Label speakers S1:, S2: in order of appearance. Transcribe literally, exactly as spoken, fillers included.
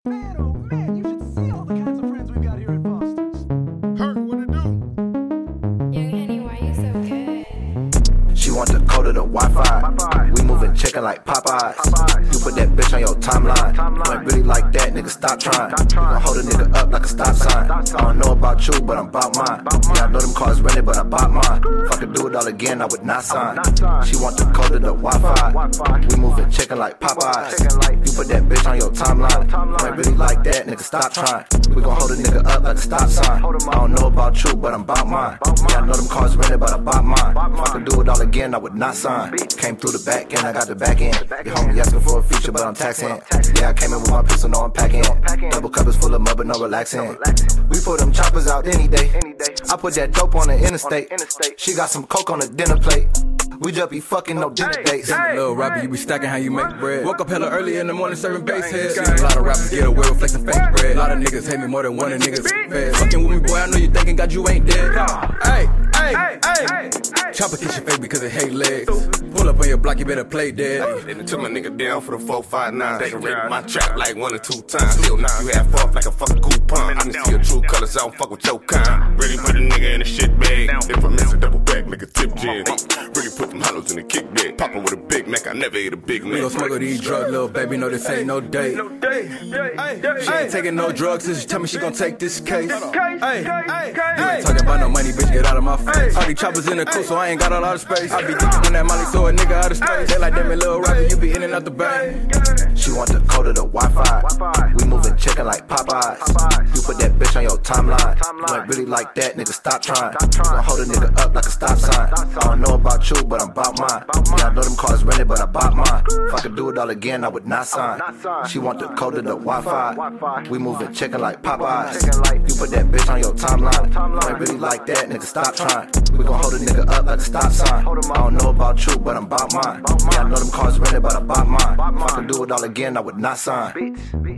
S1: Man, oh man, you should see all the kinds of friends we got here at Foster's.
S2: Hurt, what it do?
S3: Young Henny, why you so good?
S4: She want the code of the Wi-Fi. We moving chicken like Popeyes. You put that bitch on your timeline. You ain't really like that, nigga, stop trying. You gon' hold a nigga up like a stop sign. I don't know about you, but I'm about mine. Yeah, I know them cars rented, but I bought mine. If I could do it all again, I would not sign. She want the code of the Wi-Fi. We moving chicken like Popeyes. You put that bitch on your timeline. You ain't really like that, nigga, stop trying. We gon' hold a nigga up like a stop sign. I don't know about you, but I'm about mine. Yeah, I know them cars rented, but I bought mine. If I could do it all again, I would not sign. Came through the back end, I got the back end. Your homie asking for a feature, but I'm taxing. Yeah, I came in with my pistol, no I'm packing. Double cup is full of mud, but no relaxing. We put them choppers out any day. I put that dope on the interstate. She got some coke on the dinner plate. We just be fucking no dinner dates.
S5: Hey. Little rapper, you be stacking how you make bread. Woke up hella early in the morning serving bass heads. Seen a lot of rappers get away with flexing fake bread. A lot of niggas hate me more than one of niggas fed. Fucking with me, boy, I know you thinking God you ain't dead. Hey, hey, hey. Chopper kiss your face because it hate legs. Pull up on your block, you better play dead.
S2: They done took my nigga down for the four five nine. They done raped my trap like one or two times. Still now you half off like a fucking coupon. I can see your true colors, I don't fuck with your kind. Really put a nigga in a shit bag. If I miss a double back, nigga tip jig. Really put them hollows in the kick bag. Poppin' with a Big Mac, I never ate a Big Mac.
S5: We gon' smuggle these drugs, little baby, no this ain't no date. She ain't taking no drugs, since she tell me she gon' take this case. Hey, you ain't talking about no money, bitch, get out of my face. All these choppers in the cool, so I ain't got a lot of space. I be dipping on that molly, so a nigga out of space. They like them and little rapper, you be in and out the bank.
S4: She want the code of the Wi-Fi. We moving chicken like Popeyes. You put that bitch on your timeline. You ain't really like that, nigga, stop trying. You gon' hold a nigga up like a stop sign. I don't know about you, but I'm about mine. Yeah, I know them cars rented, but I bought mine. If I could do it all again, I would not sign. She want the code of the Wi-Fi. We moving chicken like Popeyes. You put that bitch on your timeline. You ain't really like that, nigga, stop trying. We gon' hold a nigga up like a stop sign. I don't know about you, but I'm about mine. Yeah, I know them cars rented, but I bought mine. If I could do it all again, I would not sign.